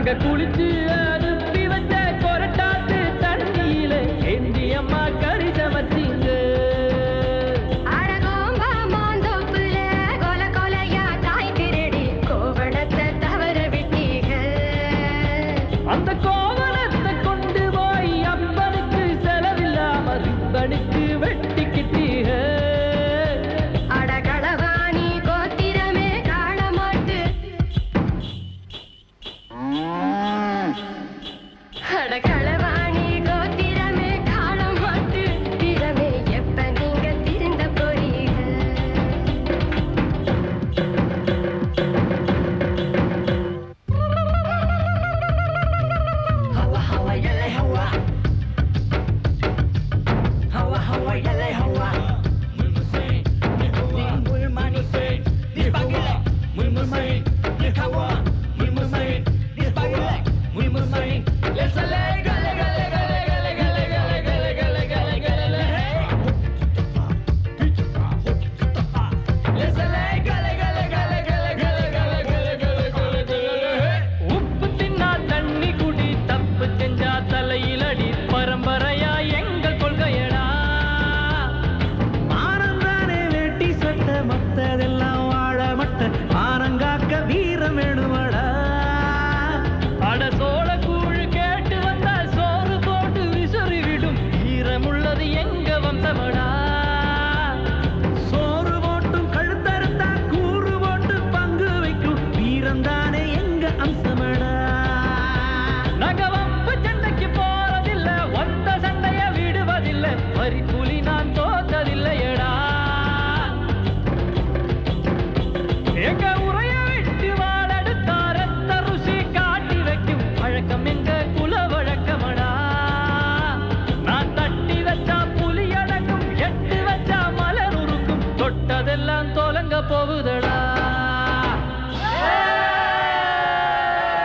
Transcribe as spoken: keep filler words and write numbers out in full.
நாங்க குளிச்சு அனுப்பி வச்ச கொரட்டாத்து தண்ணியில ஏந்தி அம்மா கறி சமைச்சீங்க. அந்த கோவணத்தை கொண்டு போய் அப்பனுக்கு செலவில்லாம ரிப்பனுக்கு வெட்டிக்கிட்டீங்க. அடகளவாணி கோத்திரமே காணமாட்டு அடகளவாணி கோத்திரமே காணமாட்டு திறமே எப்ப நீங்க திருந்த போறீங்க. ஹவா ஹவா எல்லை ஹவா ஹவா ஹவா எல்லை ஹவா உப்பு தின்னா தண்ணி குடி தப்பு செஞ்சா தலையிலடி பரம்பரையா எங்கள் கொள்கையடா. ஆனந்தானே வேட்டி சட்ட மத்ததெல்லாம் வாழ மட்ட ஆனங்காக்க வீரம் வேணுமடா. அட சோழ கூழ் கேட்டு வந்தா சோறு போட்டு விசுறி விடும் ஈரமுள்ளது எங்க வம்சமடா. சோறு போட்டும் கழுத்தறுத்தா கூறு போட்டு பங்கு வைக்கும் வீரந்தானே எங்க அம்சமடா. நாங்க வம்பு சண்டைக்கு போறதில்ல, வந்த சண்டைய விடுவதில்லை, வரி புலி நான் தோத்ததில்லையடா. எங்க உரைய விட்டு வாழெடுத்தா ரத்த ருசி காட்டி வைக்கும் வழக்கம் எங்க குல வழக்கமடா. நான் தட்டி வச்சா புலி அடங்கும், எட்டு வச்சா மலர் உருக்கும், தொட்டதெல்லாம் தொலங்க போகுதடா.